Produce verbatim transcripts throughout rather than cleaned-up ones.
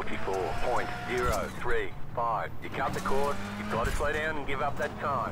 forty-four point zero three five. You cut the cord, you've got to slow down and give up that time.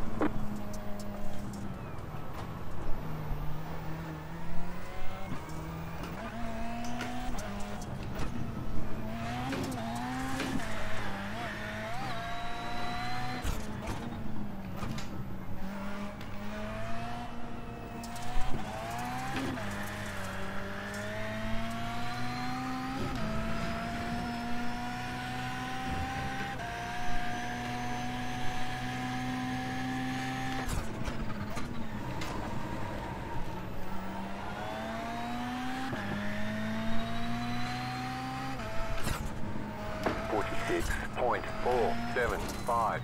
forty-six point four seven five.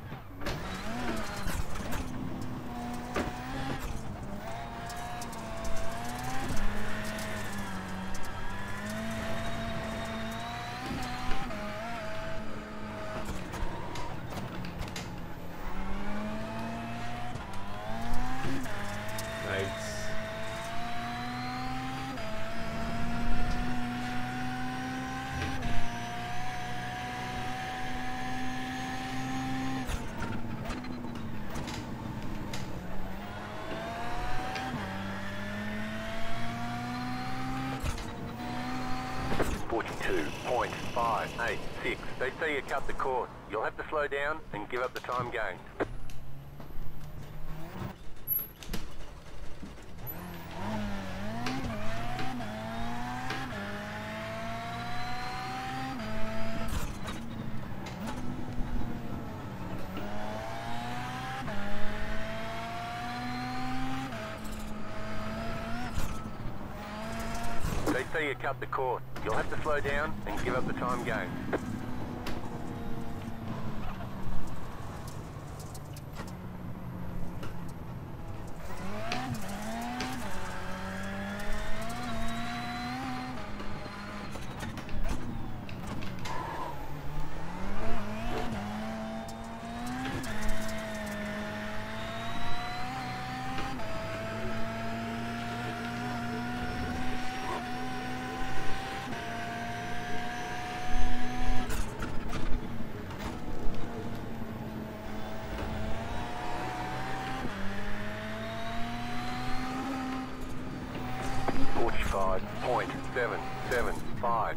forty-two point five eight six. They say you cut the cord. You'll have to slow down and give up the time gained. They say you cut the cord. You'll have to slow down and give up the time gained. forty-five point seven seven five.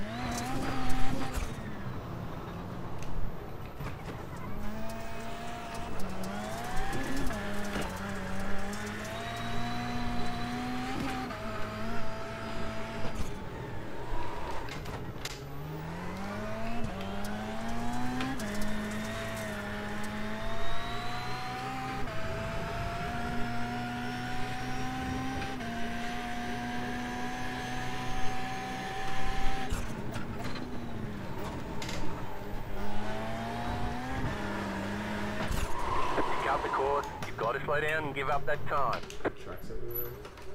Cut the cord, you've got to slow down and give up that time. Tracks everywhere.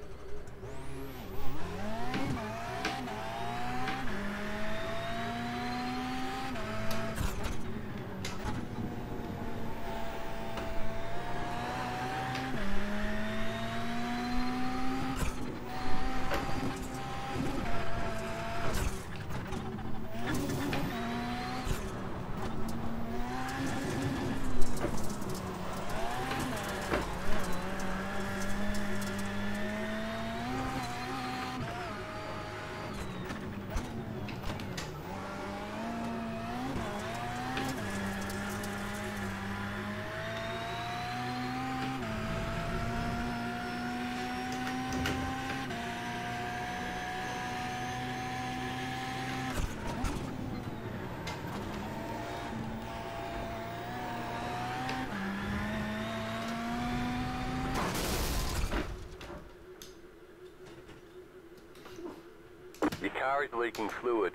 Your car is leaking fluid.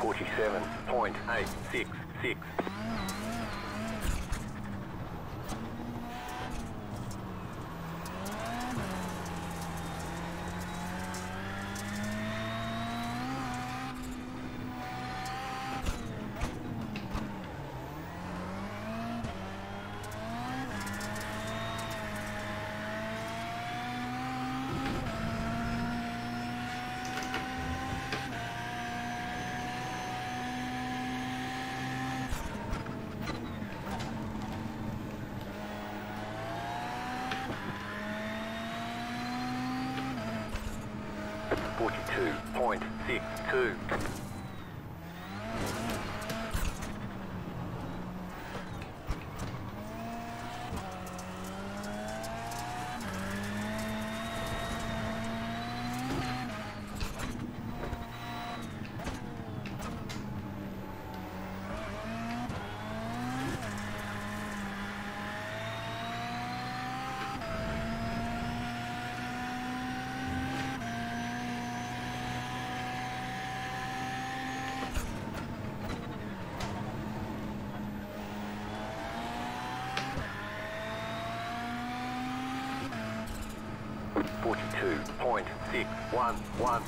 forty-seven point eight six six. forty-two point six two. forty-two point six one one.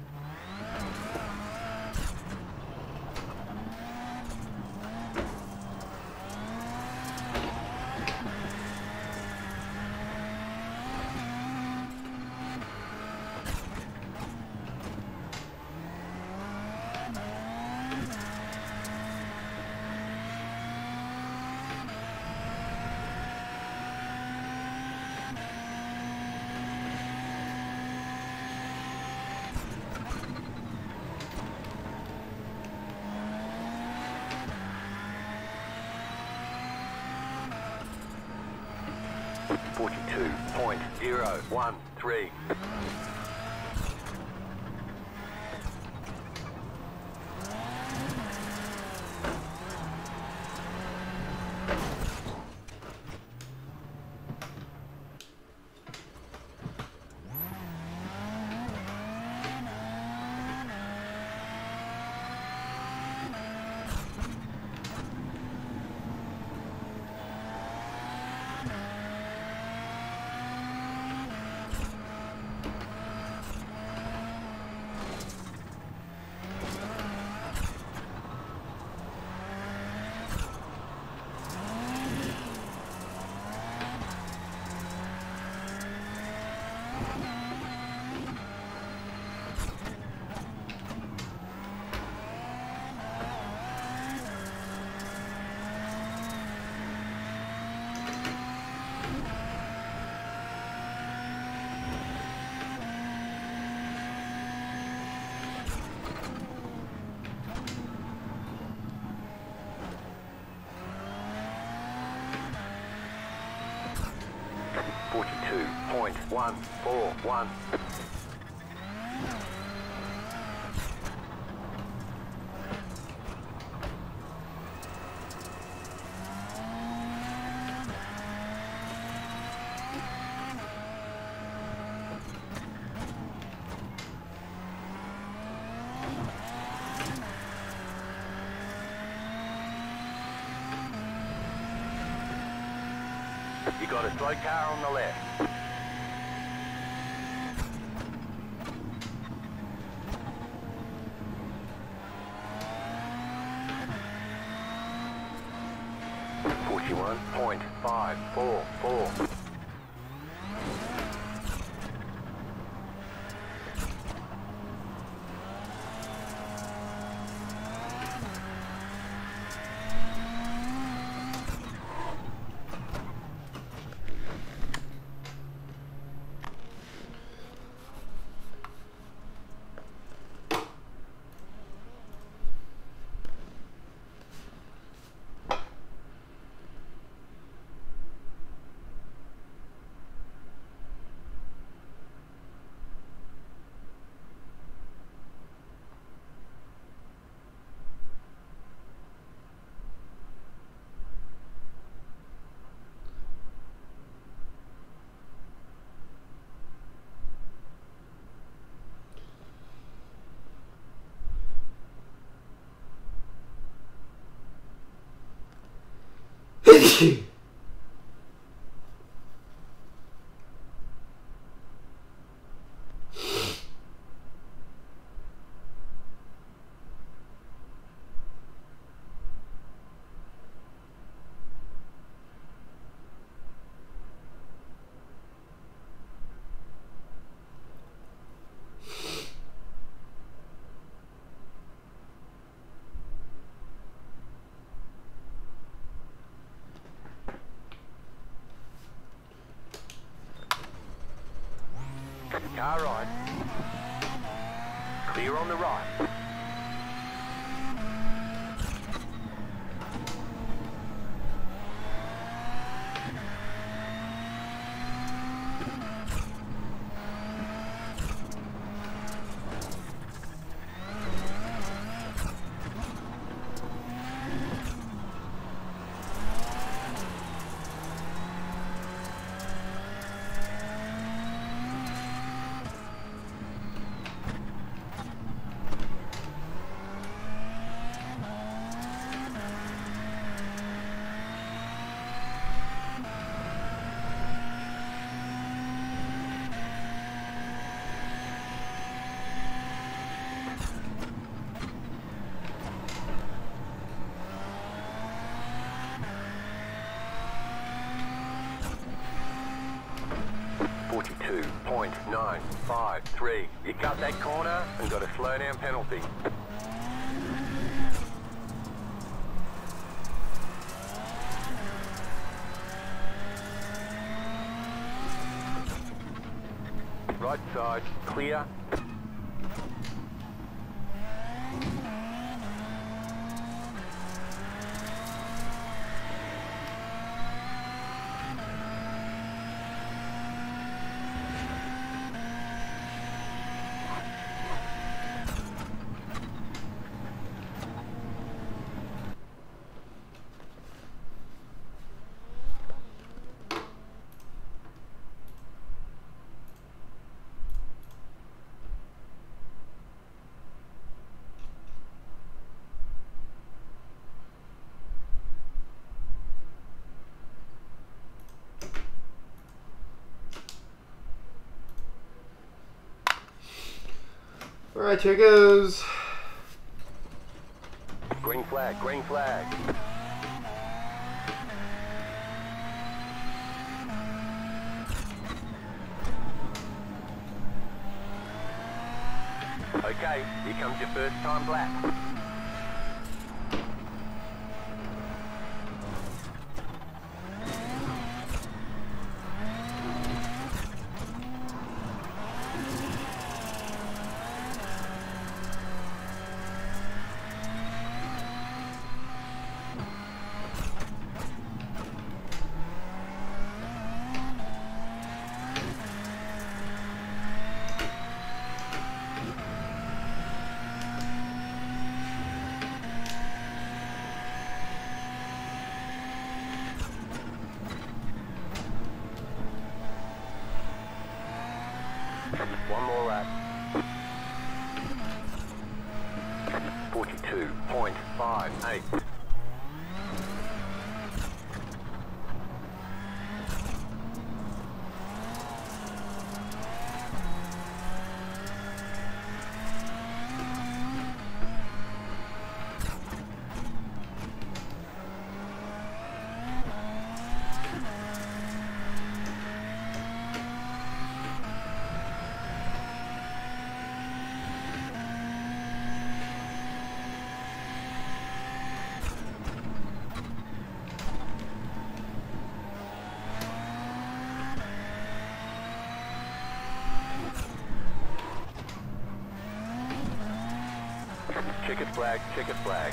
forty-two point zero one three. forty-two point one four one. You got a slow car on the left. forty-one point five four four. Car right. Clear on the right. forty-two point nine five three. You cut that corner and got a slow down penalty. Right side, clear. Alright, here goes. Green flag, green flag. Okay, here comes your first time black. One more lap. forty-two point five eight. Checkered flag, checkered flag.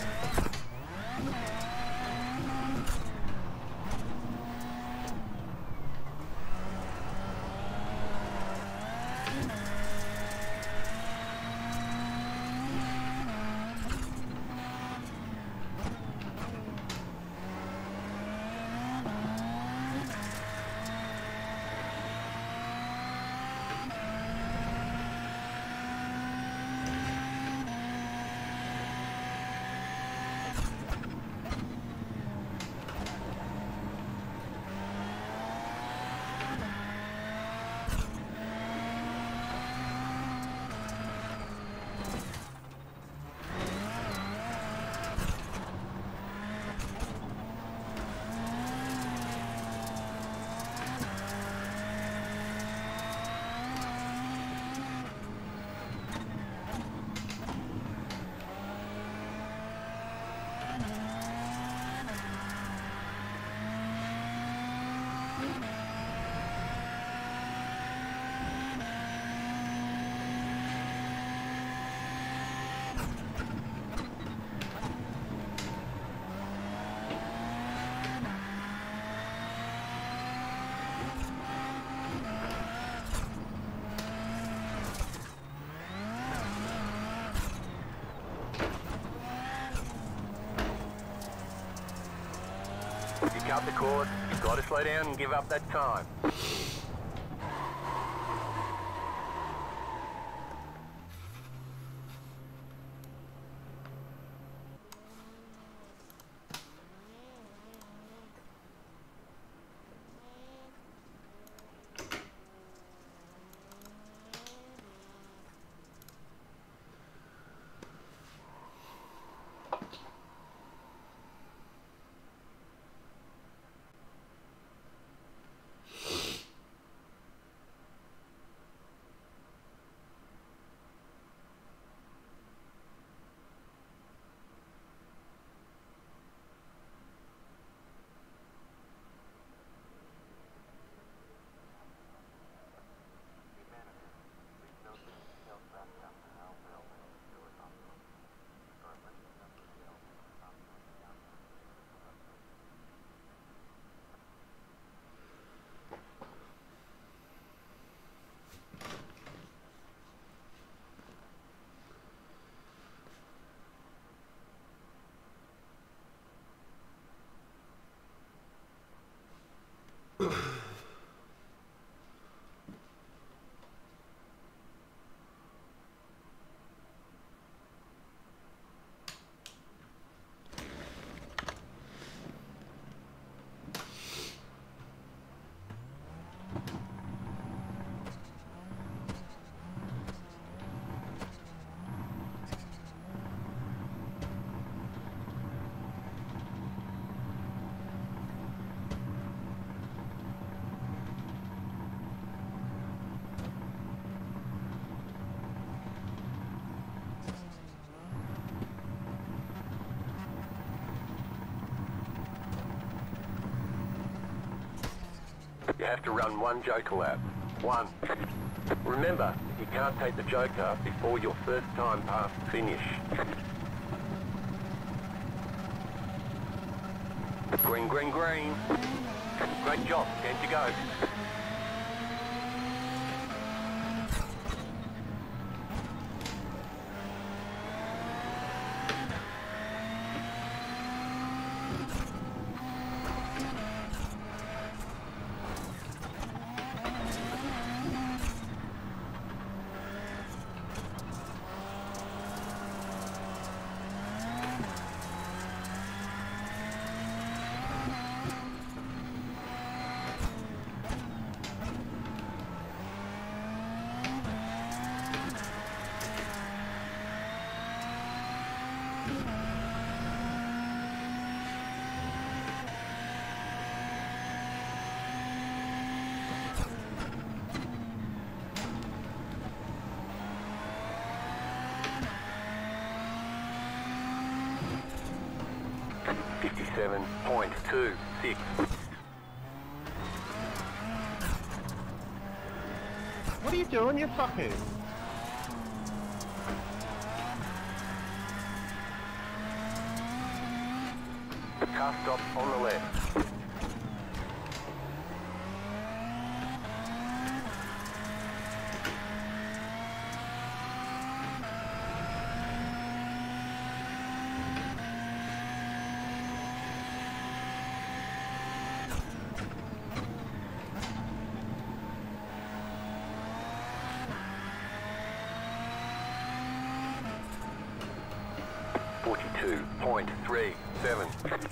You cut the cord, you've got to slow down and give up that time. You have to run one Joker lap. One. Remember, you can't take the Joker before your first time past finish. Green, green, green. Great job. Ten to go. fifty-seven point two six. What are you doing, you fucking? Car stop on the left. forty-two point three seven.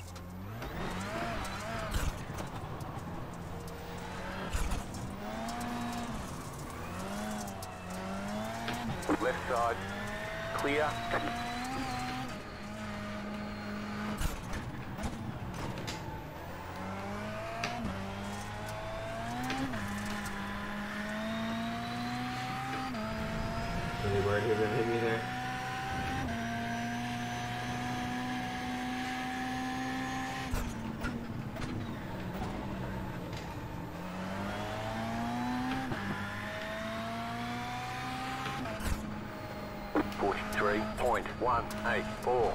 Left side, clear. Really worried you're gonna hit me there. point one eight four.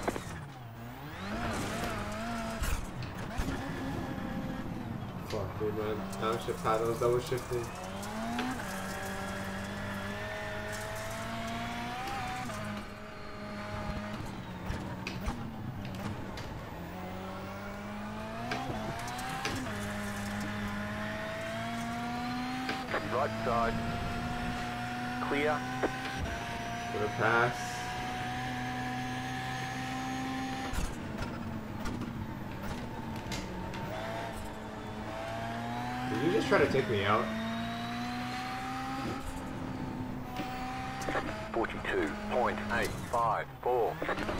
Fuck, dude, man. Downshift paddles, double shifting. Right side. Clear. Gonna pass. Did you just try to take me out? forty-two point eight five four.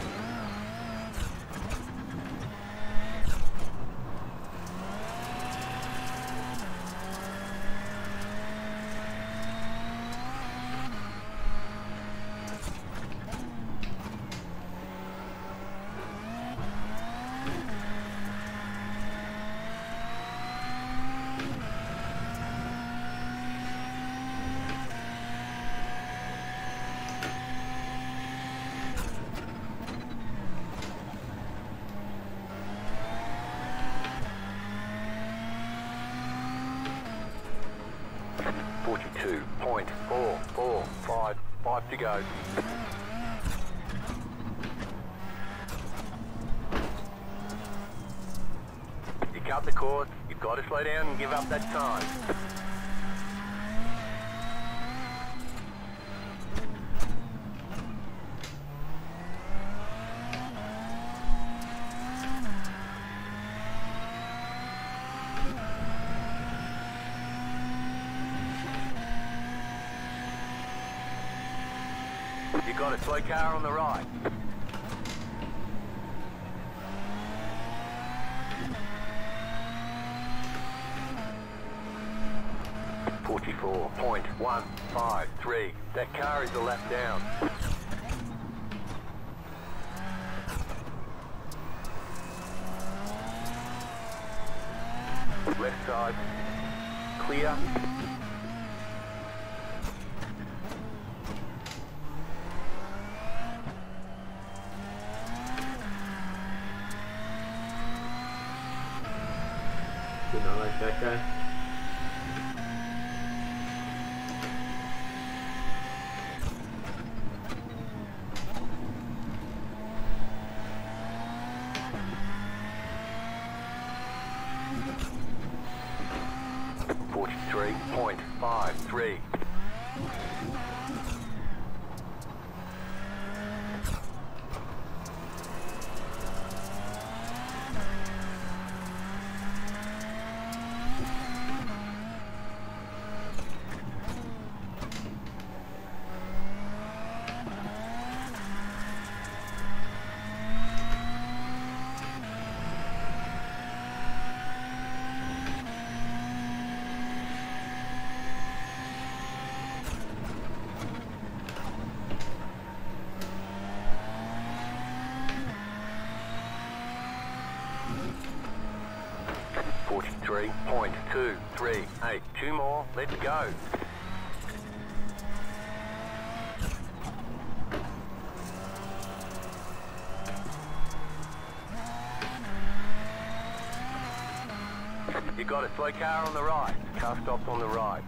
forty-two point four four five, five to go. You cut the course, you've got to slow down and give up that time. You got a slow car on the right. forty-four point one five three. That car is a lap down. Left side. Clear. Did not like that guy. forty-three point five three. forty-three point two three eight. Two more. Let's go. You got a slow car on the right. Car stops on the right.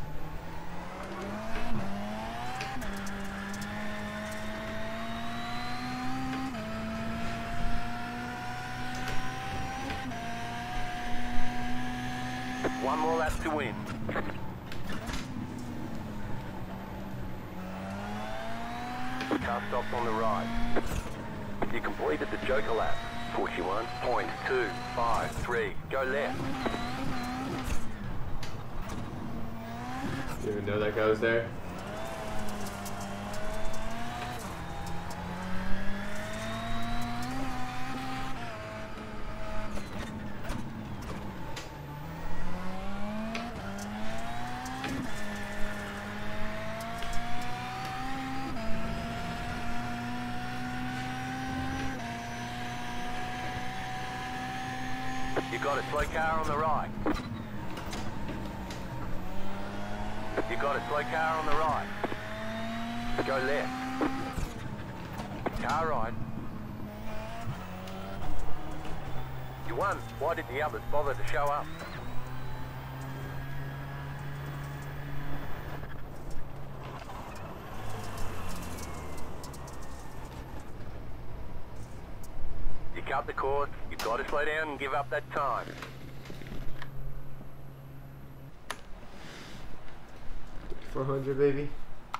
One more lap to win. Car stops on the right. You completed the Joker lap. forty-one point two five three. Go left. Didn't even know that guy was there. You got a slow car on the right. You got a slow car on the right. Go left. Car right. You won. Why did the others bother to show up? You cut the course, you've got to slow down and give up that time. four hundred, baby.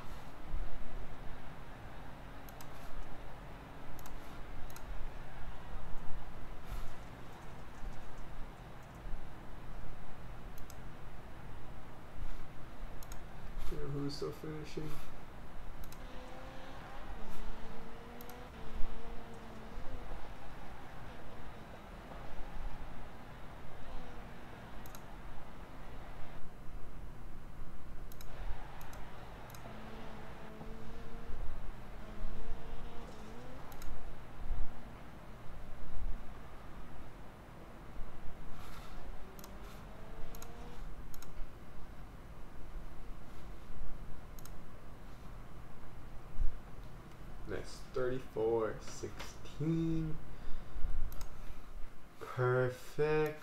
Yeah, who's still finishing? Nice. thirty-four sixteen. Perfect.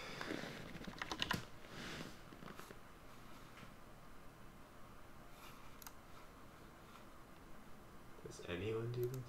Does anyone do this?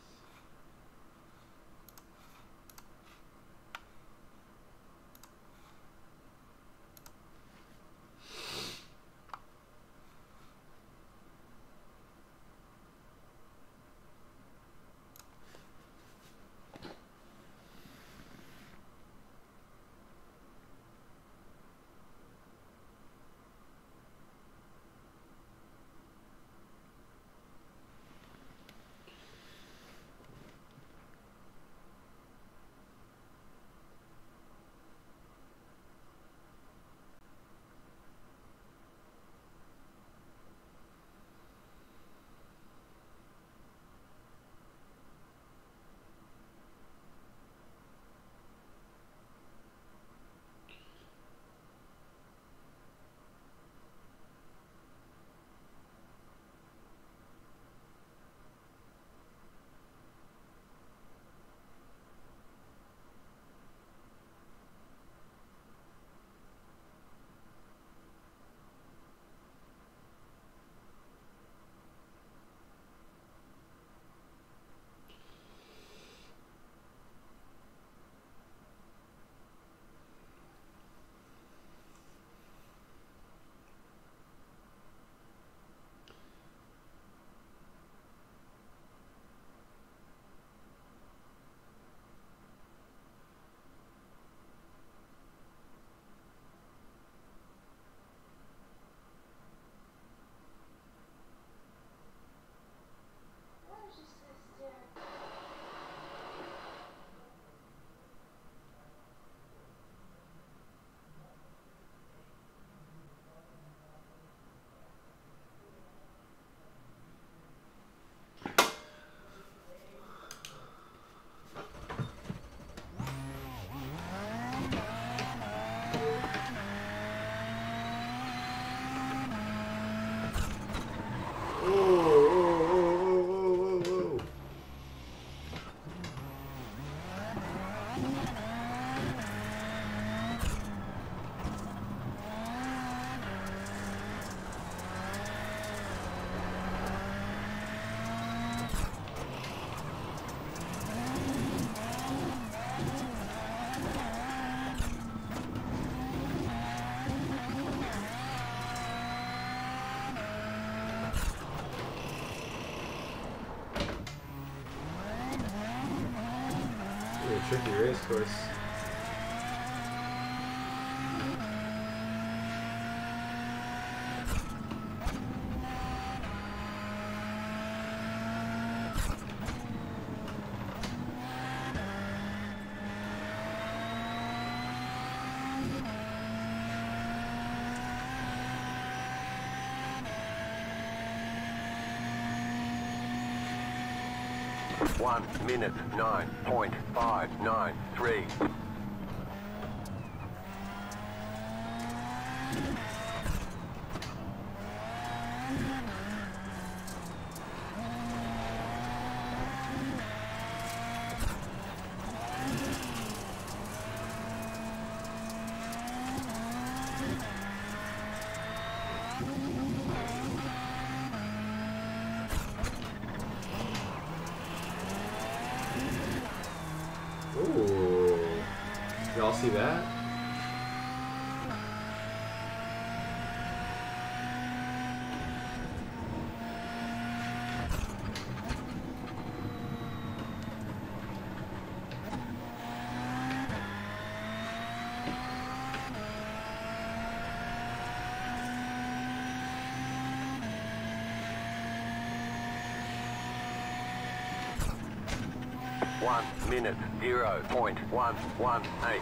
Tricky race course. One minute nine point five nine three. see that? One minute, zero point one one eight.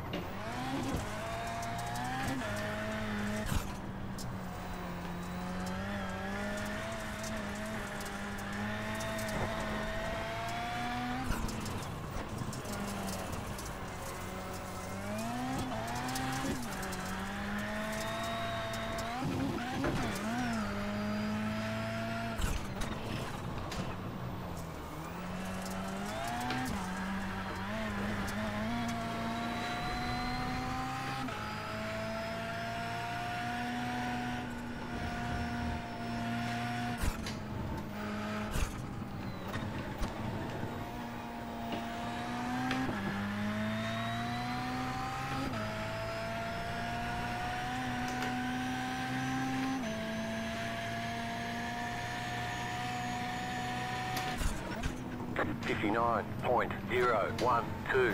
fifty-nine point zero one two.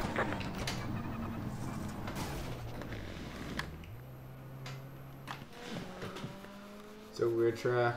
It's a weird track.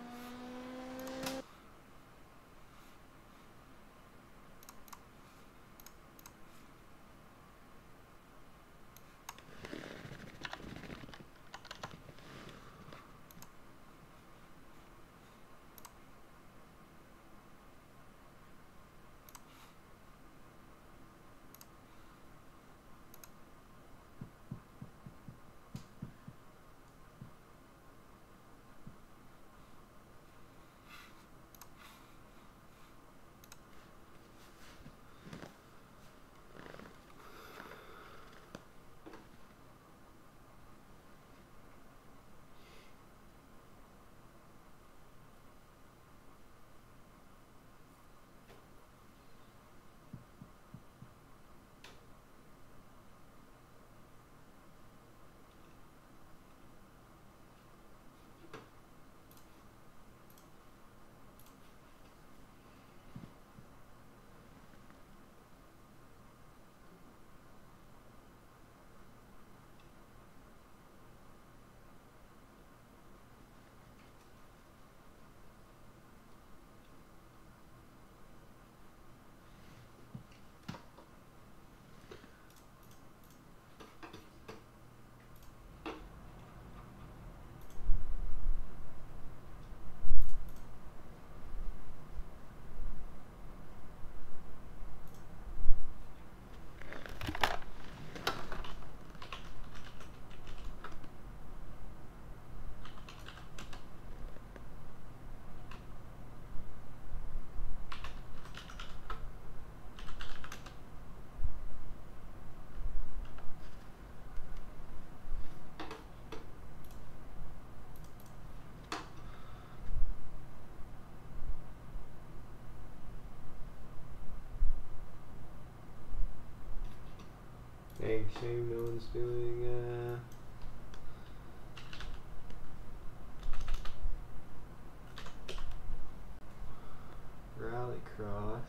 Dang shame no one's doing uh Rallycross.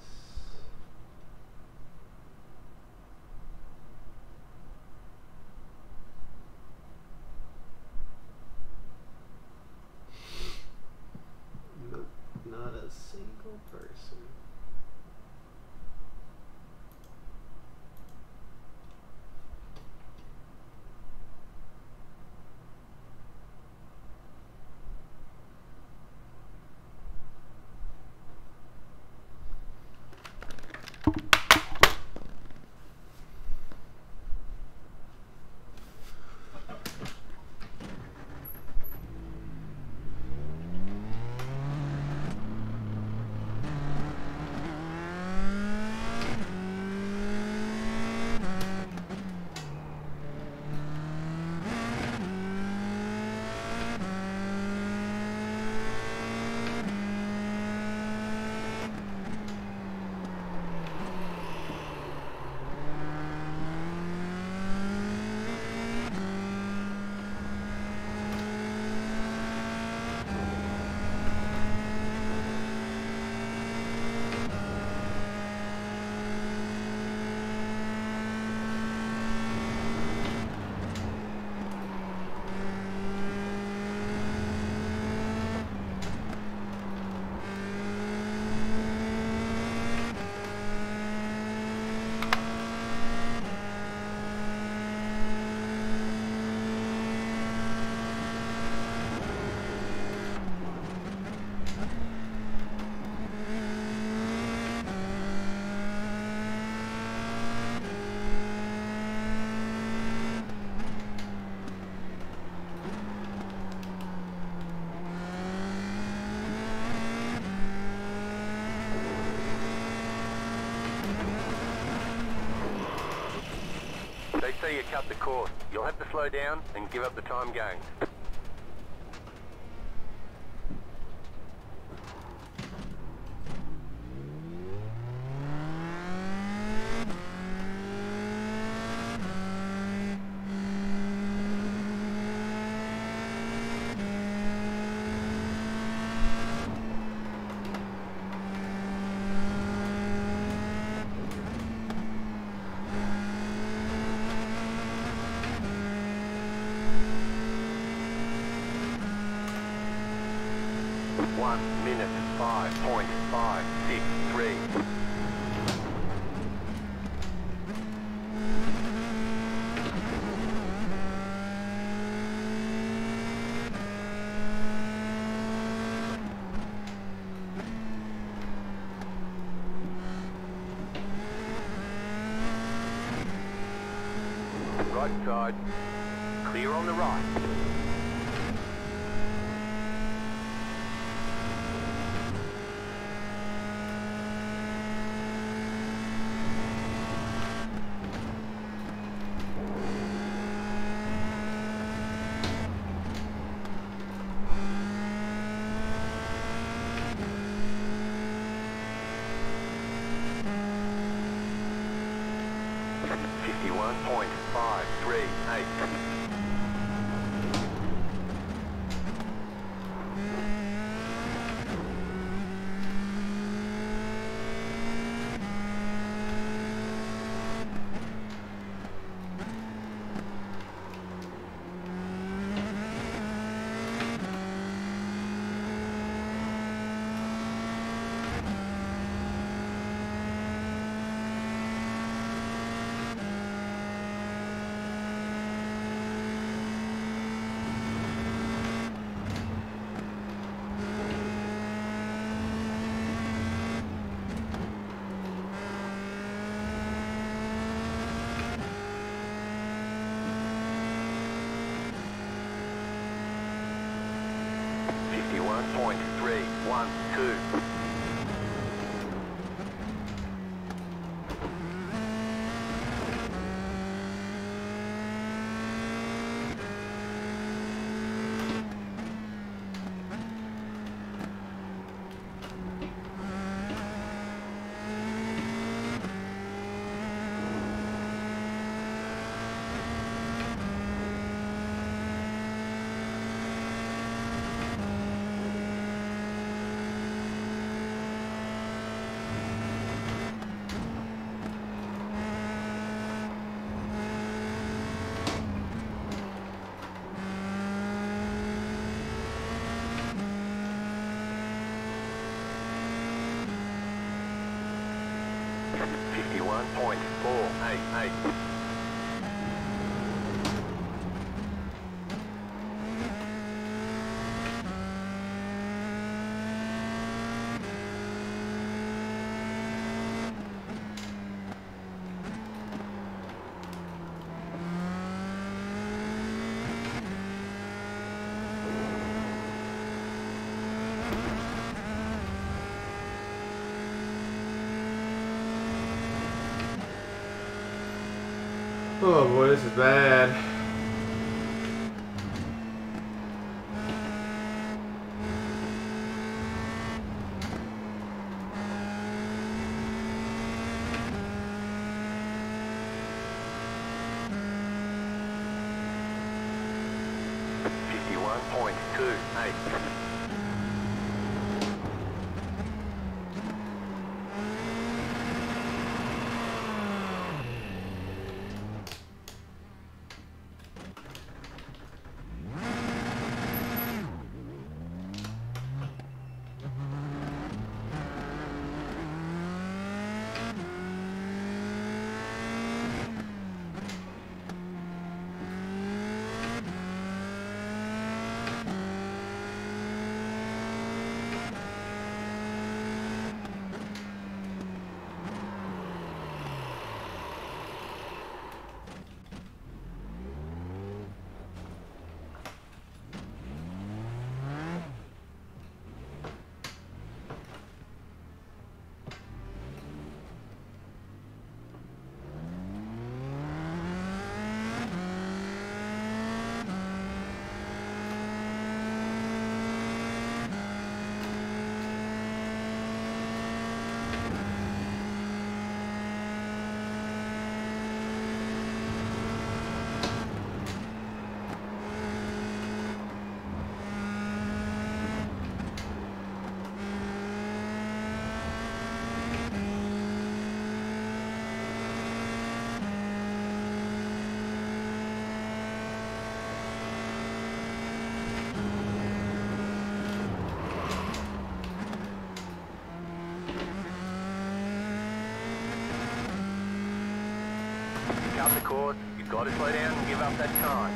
Nope, not a single person. see you cut the course. You'll have to slow down and give up the time gained. One minute, five point five six three. Right side, clear on the right. fifty-one point five three eight. fifty-one point three one two. fifty-one point four eight eight. Oh boy, this is bad. fifty-one point two eight. course, you've got to slow down and give up that time.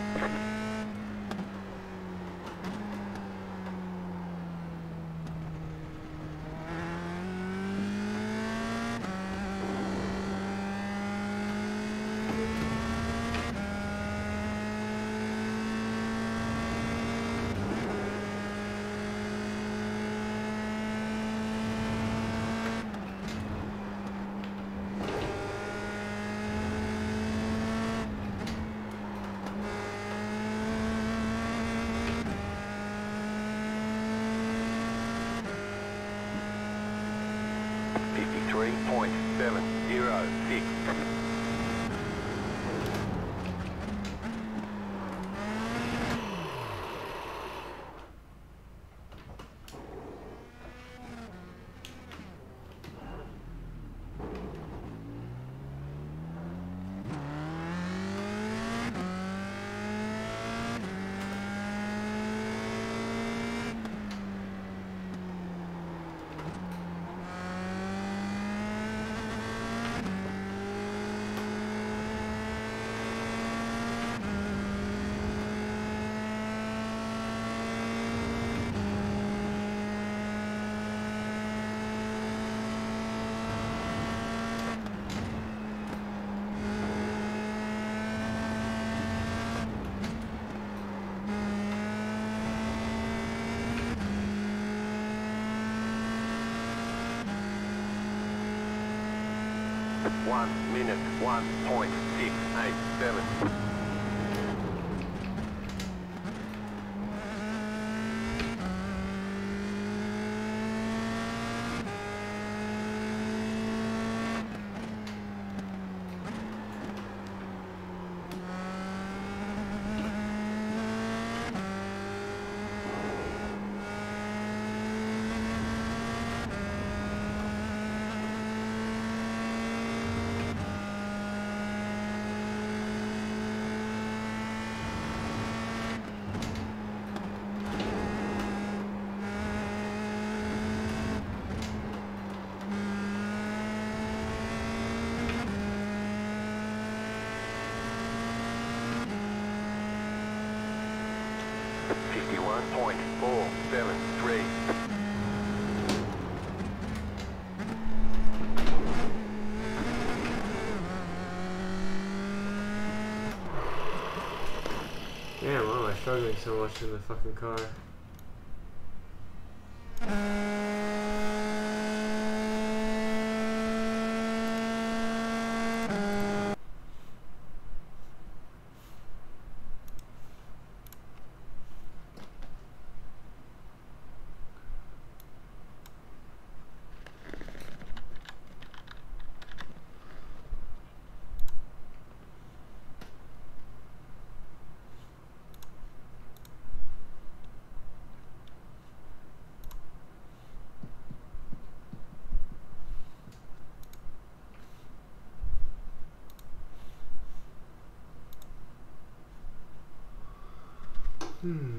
fifty-three point seven zero six. One minute, one point six eight seven. fifty-one point four seven three. Damn, why am I struggling so much in the fucking car? Hmm.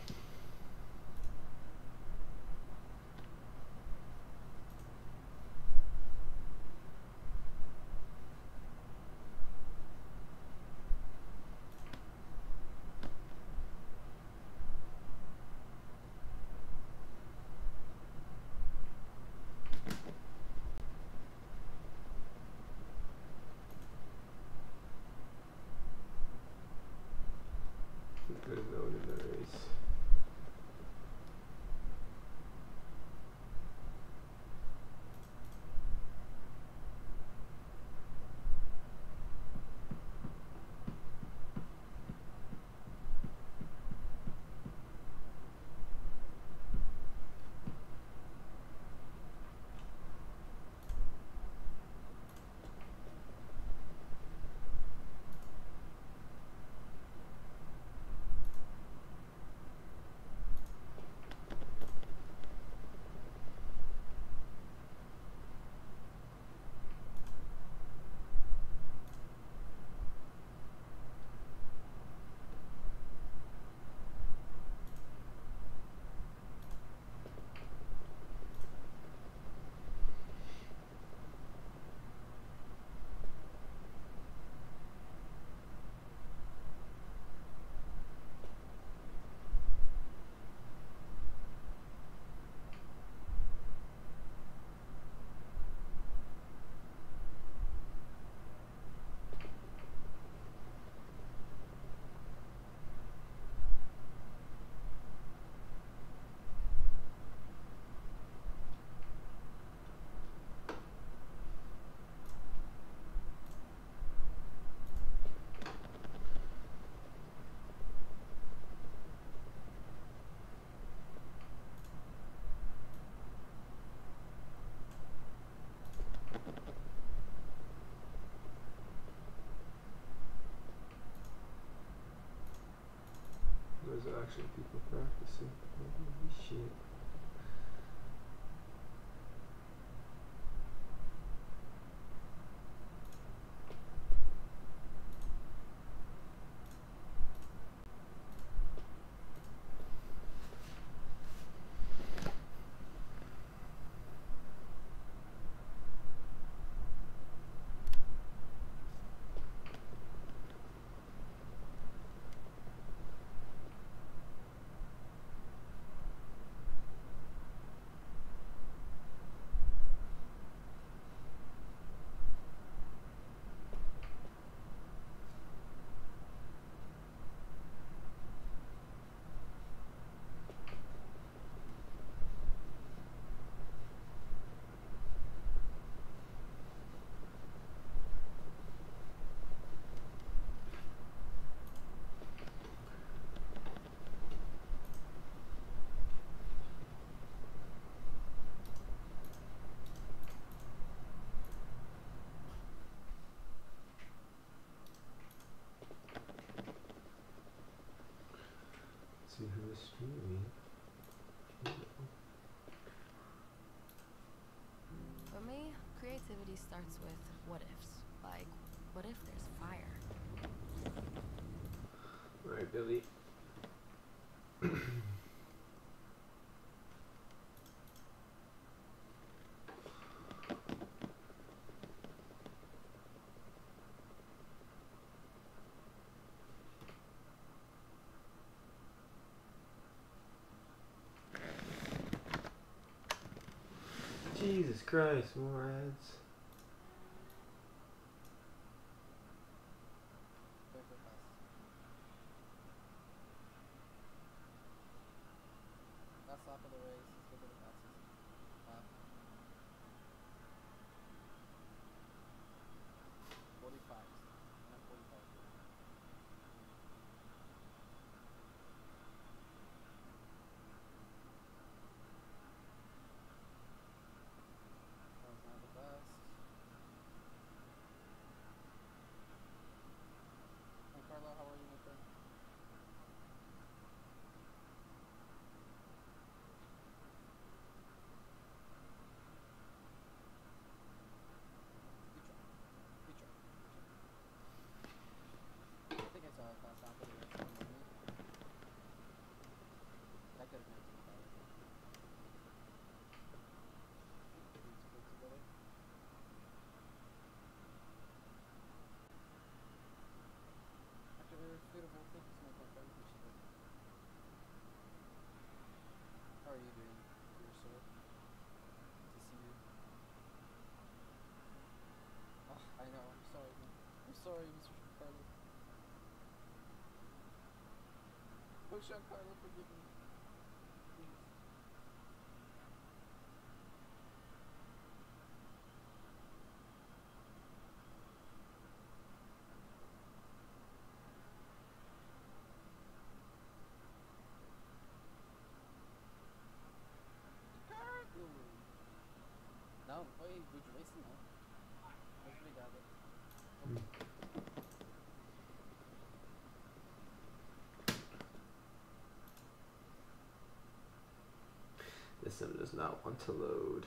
There's no one in the race. actually people practicing. Holy shit. See who is streaming. For me, creativity starts with what ifs. Like, what if there's fire? Alright, Billy. Jesus Christ, more ads. That's top of the race. Let's go to the passes. Uh, forty-five. Not forty-five. That was not the best. Hey Carlo, how are you, my friend? Good try. Good try. I think I saw a fast out of the rest of the movie. That could have been too far. These put together. After we were suitable, thank you so much, my friend. Appreciate it. How are you doing, dear sir? Good to see you. Oh, I know. I'm sorry. Man. I'm sorry, Mister Carlo. Oh, Sean Carlo, forgive me. Please. Carlo. Não, foi Good Race, não. Mas obrigado. This sim does not want to load.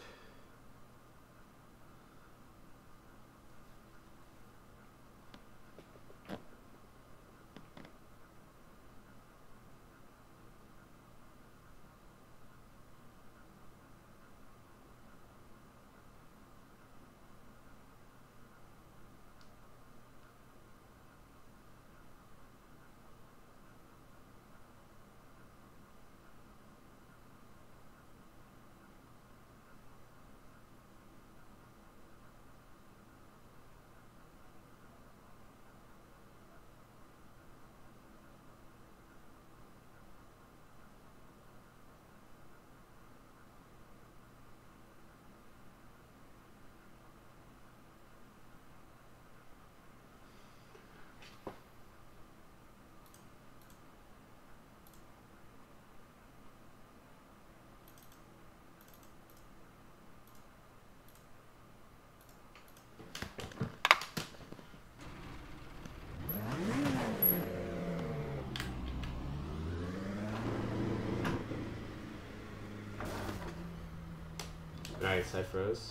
Nice, I froze.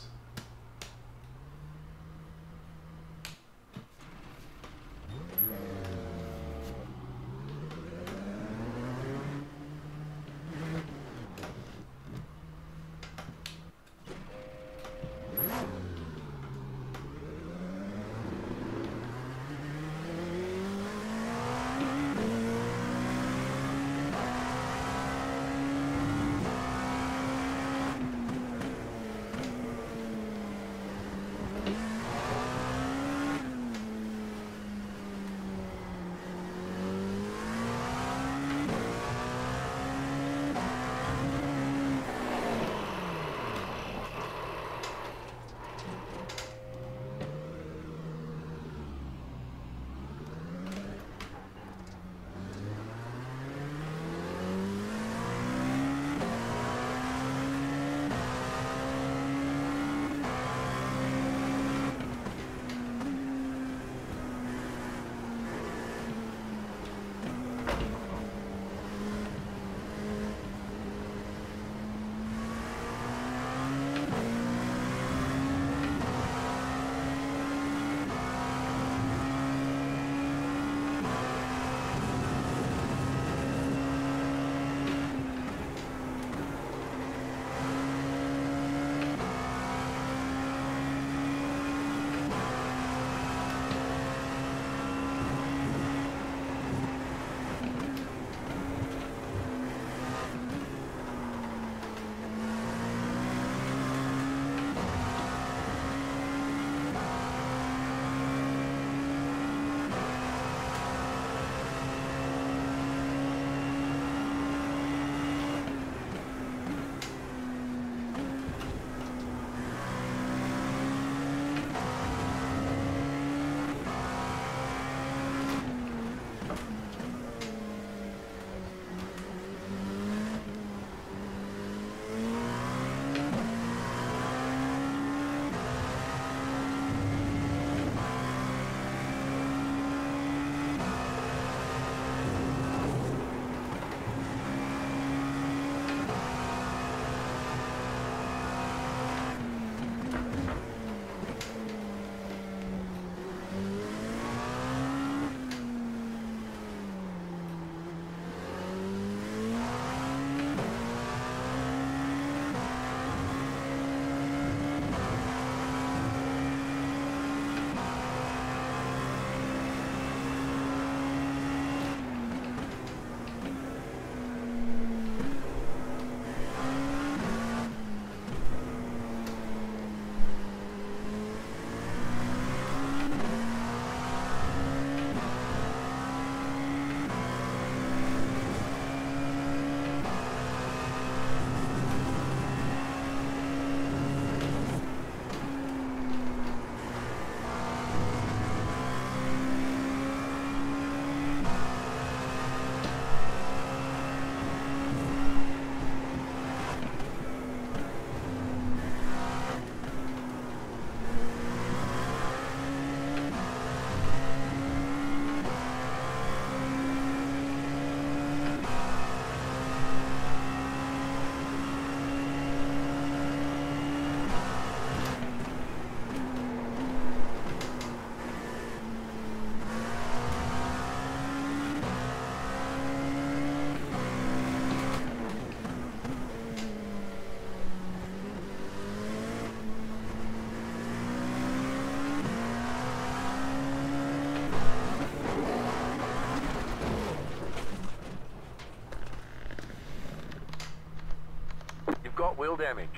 got wheel damage.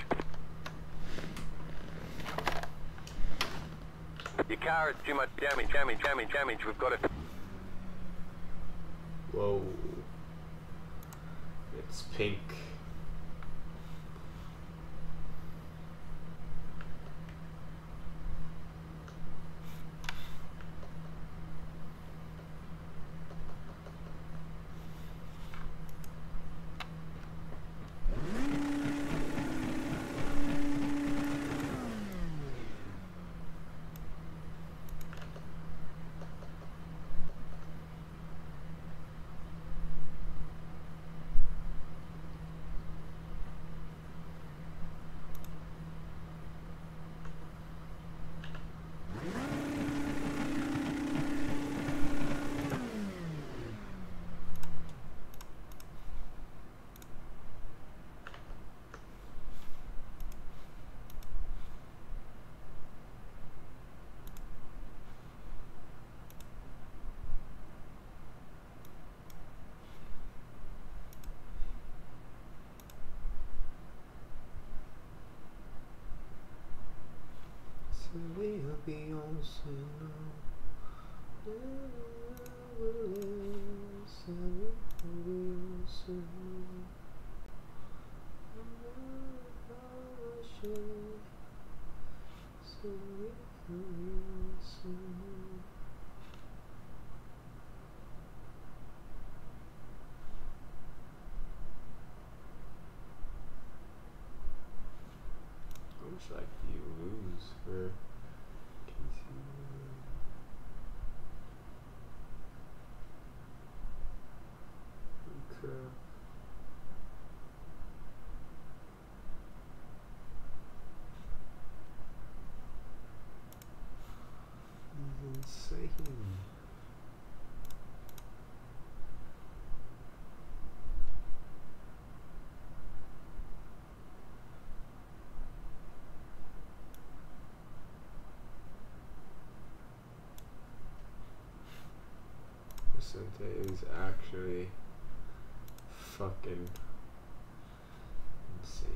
Your car has too much damage, damage, damage, damage. We've got to... Whoa. It's pink. How much life do you lose for Casey? Crap. He's insane. Vicente is actually fucking insane.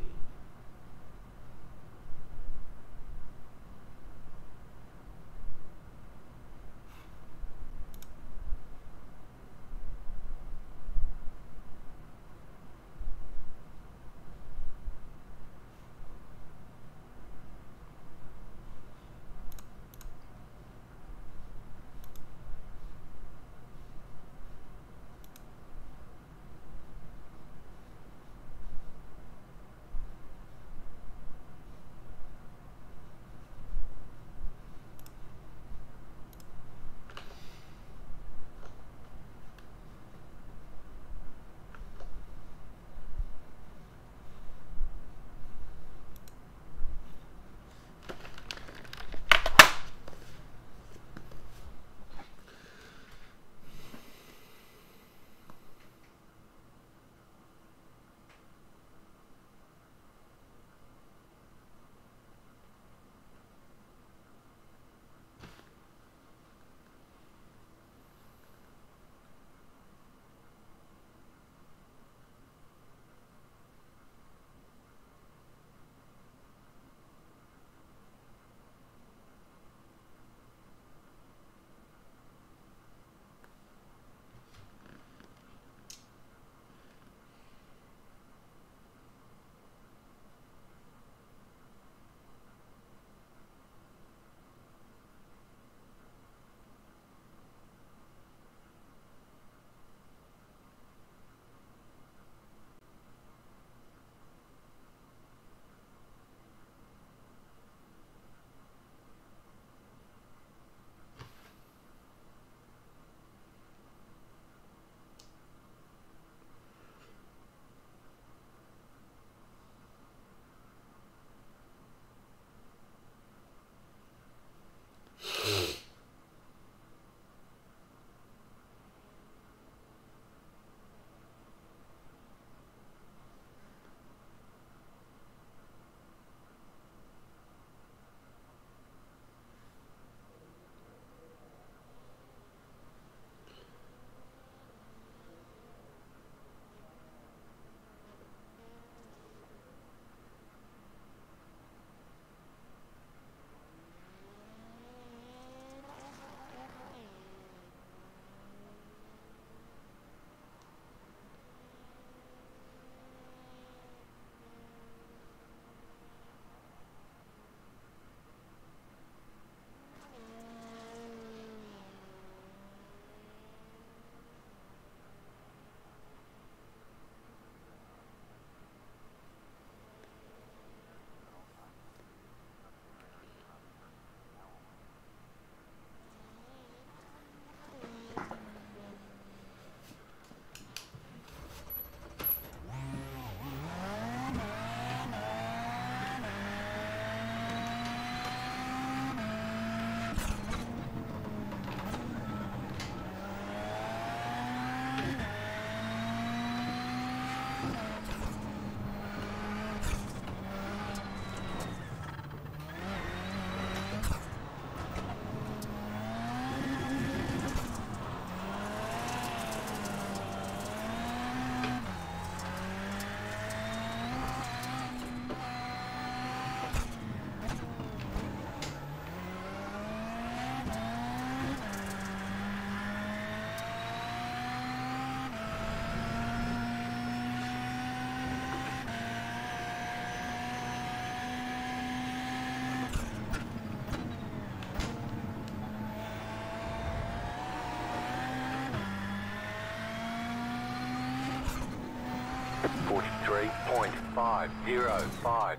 forty-three point five zero five.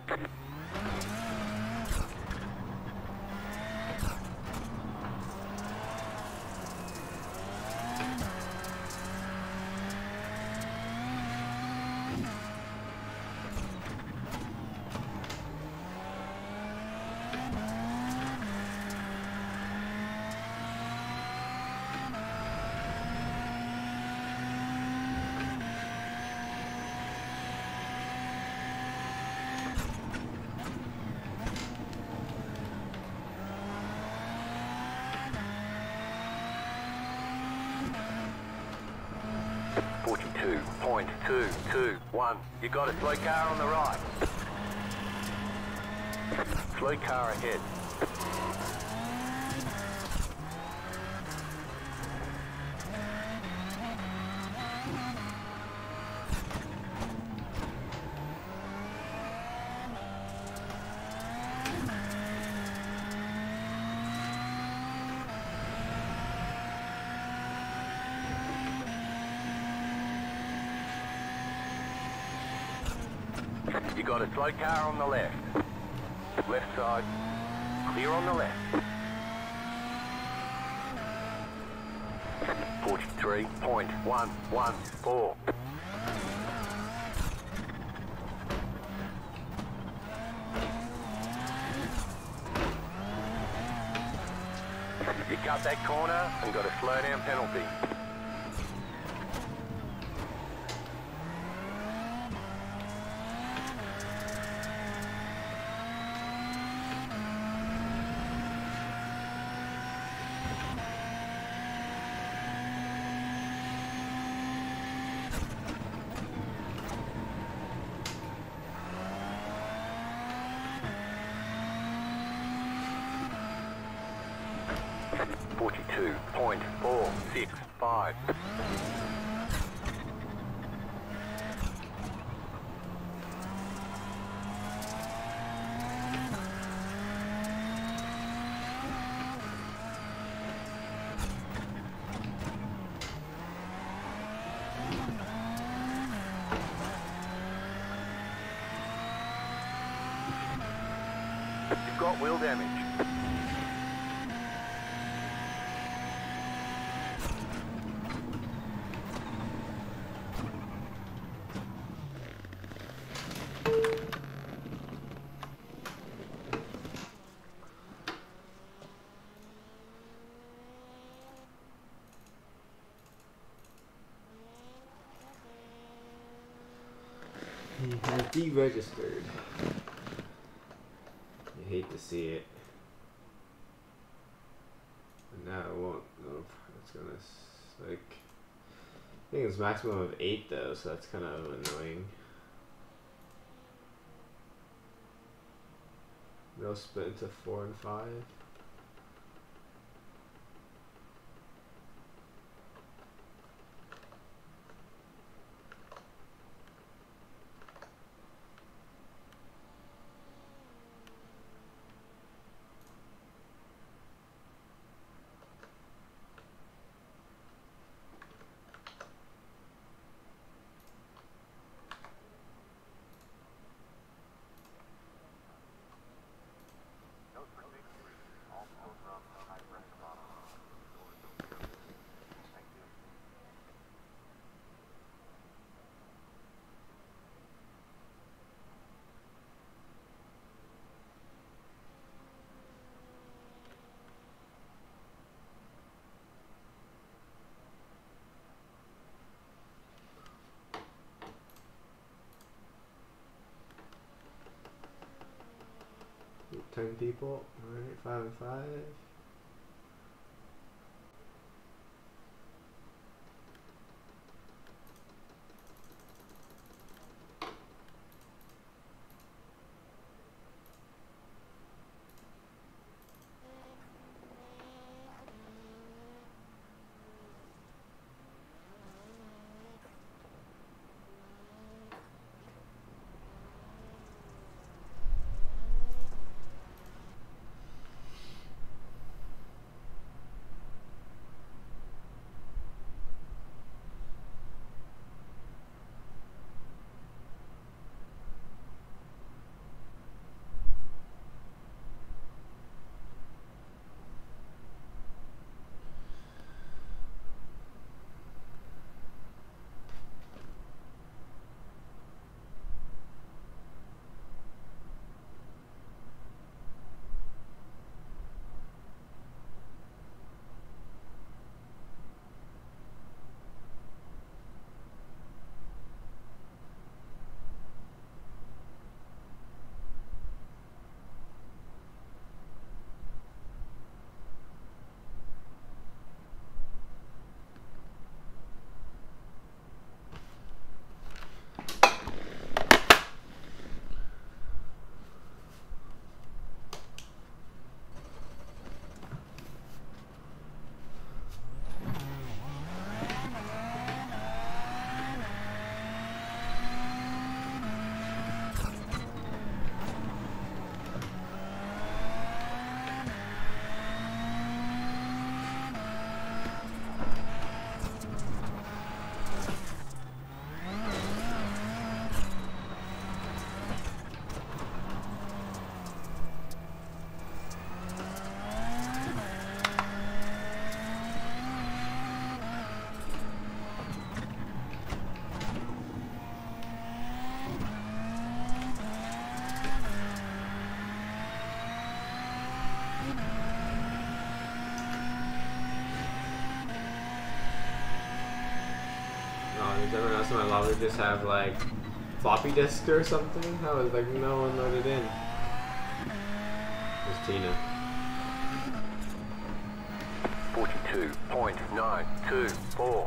forty-two point two two one. You got a slow car on the right. Slow car ahead. You got a slow car on the left. Left side. Clear on the left. forty-three point one one four. You cut that corner and got a slow down penalty. forty-two point four six five. You've got wheel damage. He has deregistered. You hate to see it. And now it won't. No, it's gonna s- like. I think it's maximum of eight though, so that's kind of annoying. They'll split into four and five. Ten people. Alright, five and five. Lava just have like floppy disk or something? How is like no one loaded in? It's Tina. forty-two point nine two four.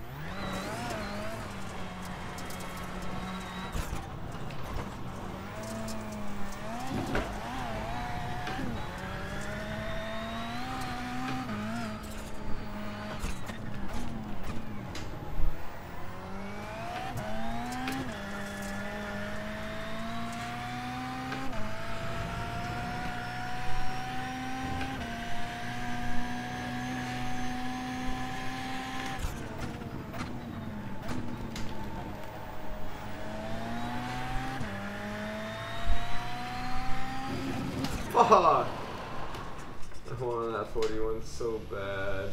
Fuck! I wanted that forty-one so bad.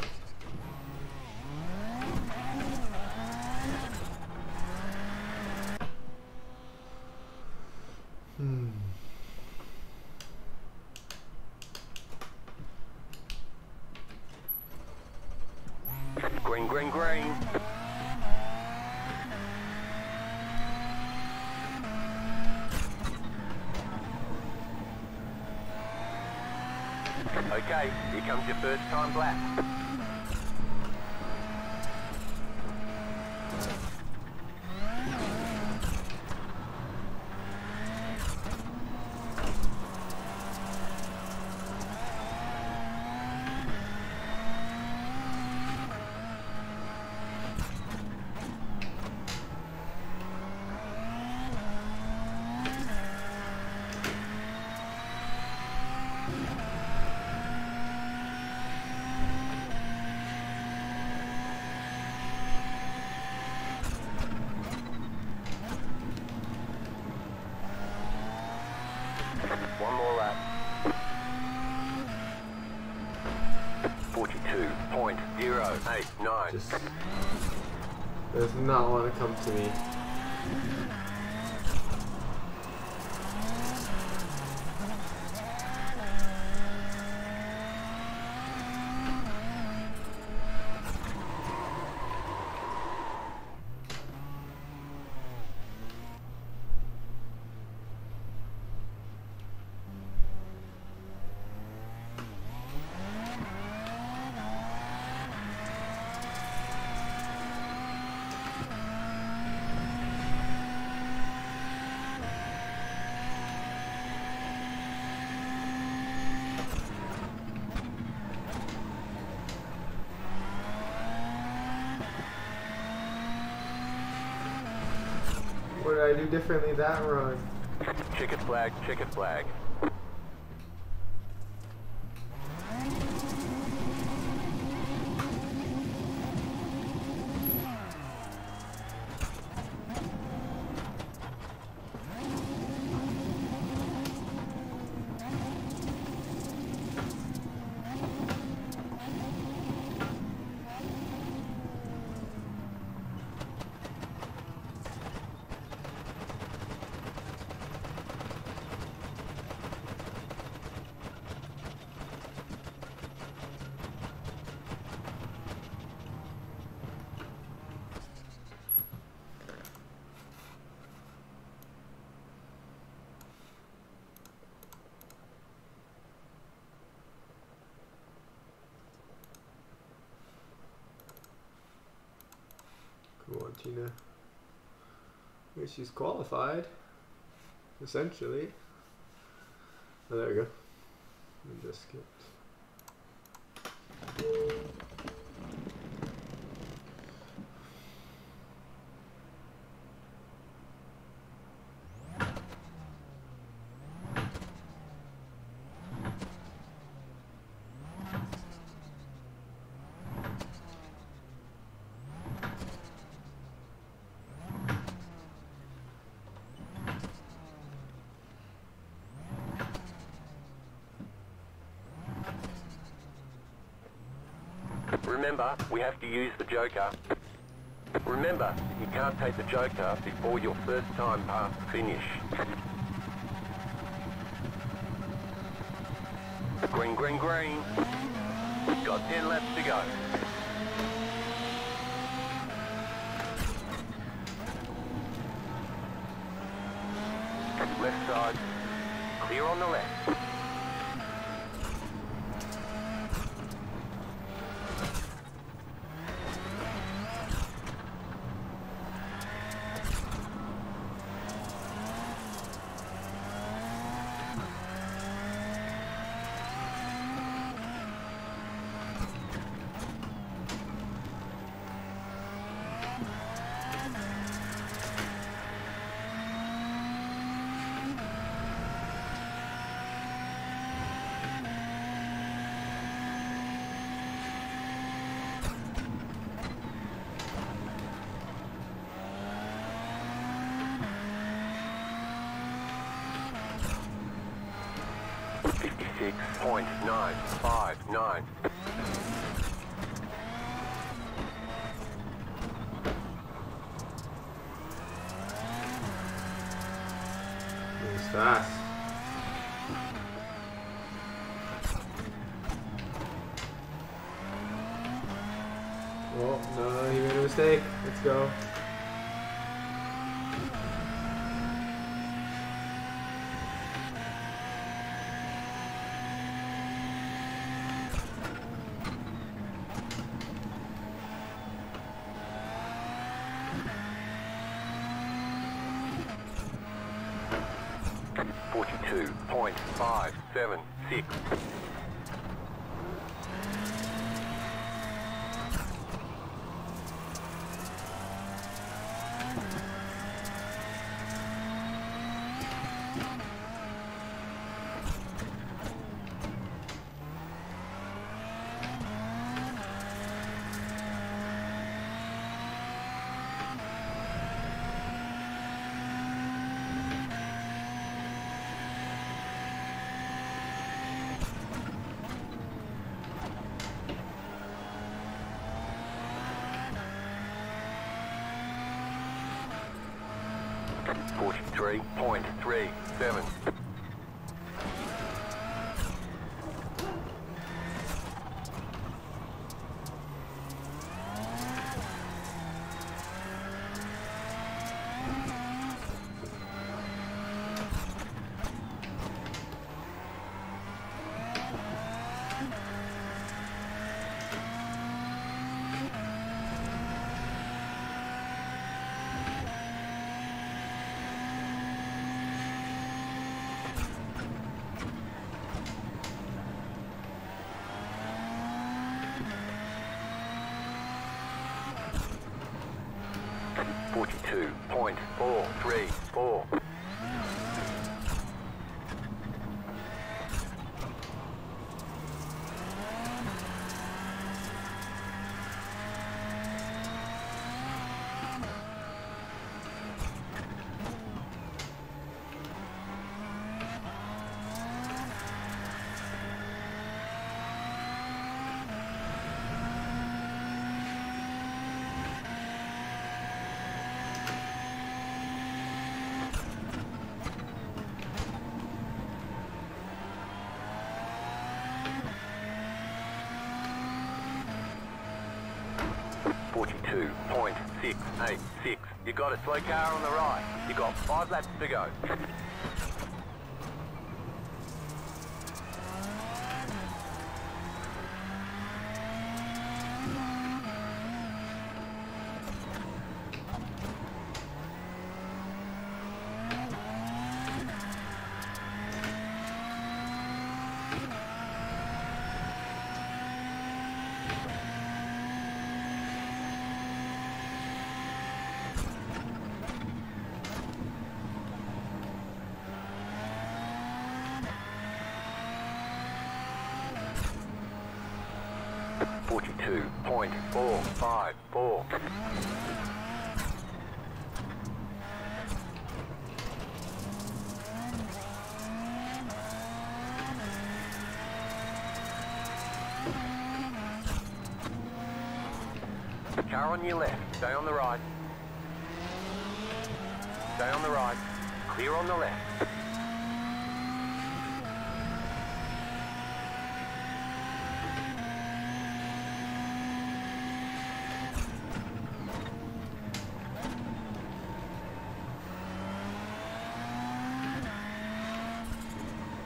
Hmm. Green, green, green. Okay, here comes your first time black. One more lap. forty-two point zero eight nine. Just does not want to come to me. What did I do differently that run? Checkered flag, checkered flag. Come on, Tina. I guess she's qualified. Essentially. Oh, there we go. I just skipped. Remember, we have to use the Joker. Remember, you can't take the Joker before your first time past finish. Green, green, green. Got ten laps to go. Left side. Clear on the left. fifty-six point nine five nine. Moves fast. Oh, no, he made a mistake. Let's go. forty-two point five seven six. forty-three point three seven. forty-two point four three four. forty-two point six eight six. You got a slow car on the right. You got five laps to go. forty-two point four five four. Car on your left, stay on the right. Stay on the right, clear on the left.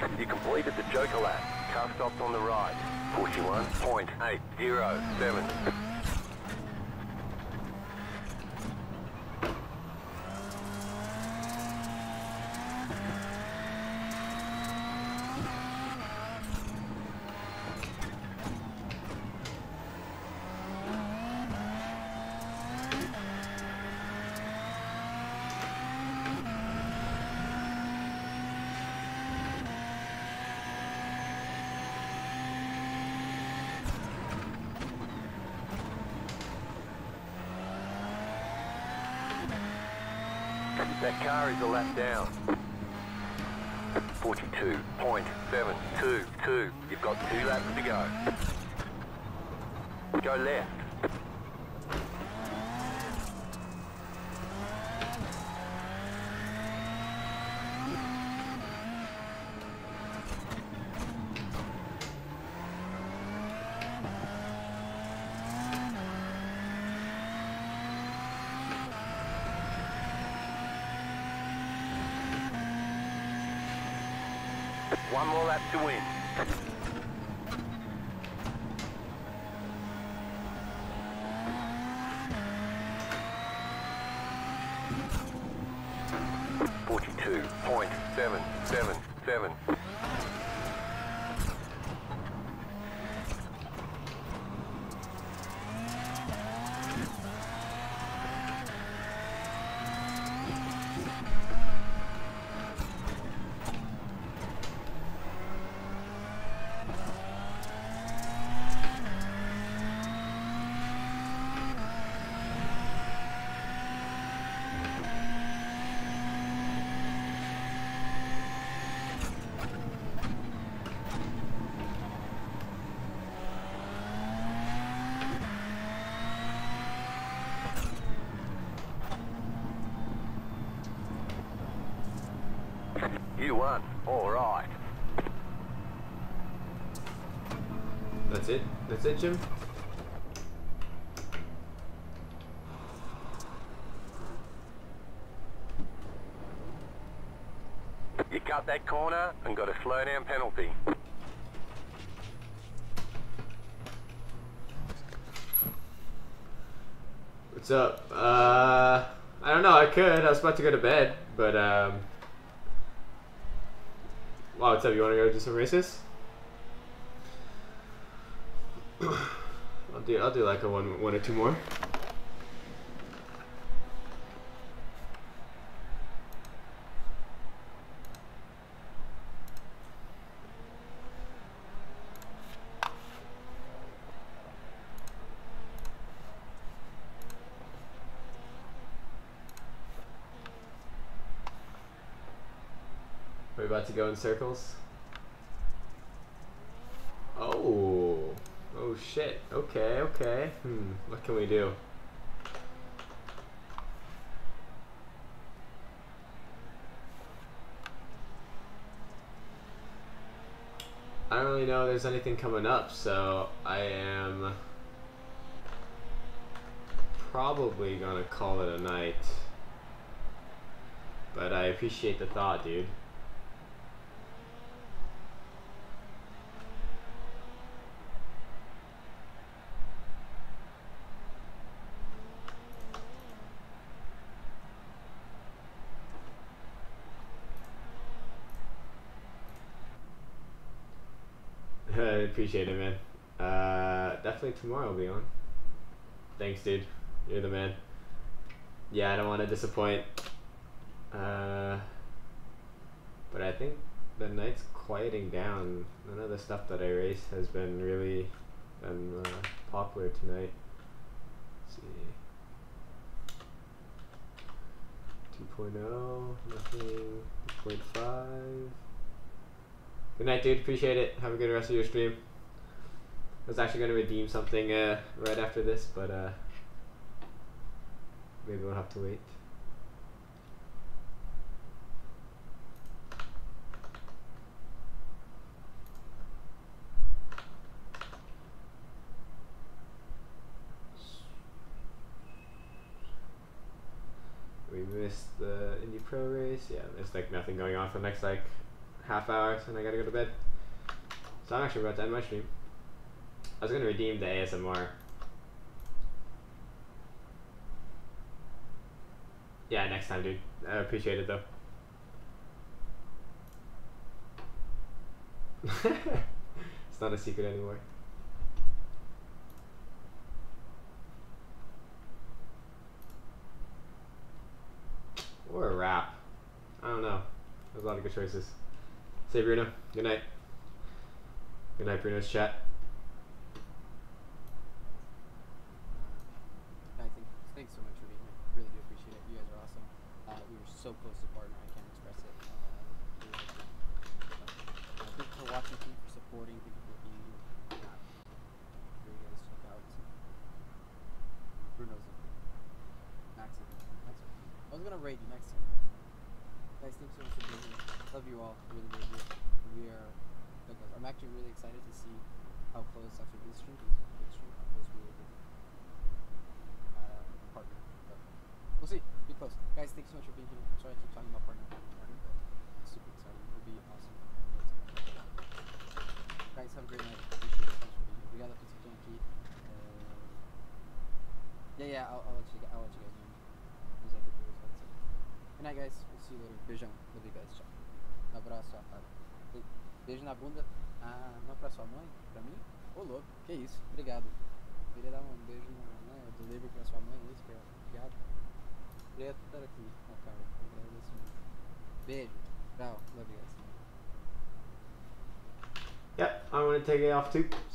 You completed the Joker lap. Car stopped on the right. forty-one point eight zero seven. That car is a lap down. forty-two point seven two two. You've got two laps to go. Go left. One more lap to win. Forty-two point seven seven seven. You won. All right. That's it? That's it, Jim? You cut that corner and got a slow down penalty. What's up? Uh, I don't know, I could. I was about to go to bed, but um... wow, what's up? You want to go do some races? I'll do. I'll do like a one, one or two more. We're about to go in circles. Oh, oh shit. Okay, okay. Hmm. What can we do? I don't really know if there's anything coming up, so I am probably gonna call it a night. But I appreciate the thought, dude. I appreciate it, man. Uh, definitely tomorrow I'll be on. Thanks, dude. You're the man. Yeah, I don't want to disappoint. Uh, but I think the night's quieting down. None of the stuff that I race has been really been, uh, popular tonight. Let's see. two point oh, nothing. two point five. Good night, dude. Appreciate it. Have a good rest of your stream. I was actually going to redeem something uh, right after this, but uh, maybe we'll have to wait. We missed the Indy Pro race. Yeah, there's like nothing going on for the next like half hours and I gotta go to bed. So I'm actually about to end my stream. I was gonna redeem the A S M R. Yeah, next time, dude. I appreciate it though. It's not a secret anymore. Or a rap. I don't know. There's a lot of good choices. Say Bruno. Good night. Good night, Bruno's chat. I think thanks so much for being here. Really do appreciate it. You guys are awesome. Uh, we were so close to partner. I can't express it. Uh, really appreciate it. Uh, thank you for watching. Thank you for supporting. Thank you for being here. Uh, for you guys check out Bruno's Max. Max. I was gonna rate you next time. Guys, thanks so much for being here. Love you all. Really, really do. We are. Like, guys, I'm actually really excited to see how close after this stream, this big stream, how close we will be. Uh, partner. But we'll see. Be close. Guys, thanks so much for being here. Sorry I keep talking about partner, partner, partner, but it's super exciting. It'll be awesome. Guys, have a great night. Appreciate it. Thanks for being here. We got a petit donkey. Uh, yeah, yeah, I'll, I'll let you I'll let you guys know. Those other videos, that's it. Good night, guys. We'll see you later. Beijão. Love you guys. Tchau. Um abraço, rapaz. Beijo na bunda. Ah, não pra sua mãe? Pra mim? Ô, louco. Que isso? Obrigado. Queria dar um beijo no, né, do livro pra sua mãe. Isso que é piada. Queria estar aqui na cara. Agradeço muito. Beijo. Tchau. Love you guys. Yep, I'm gonna take it off too.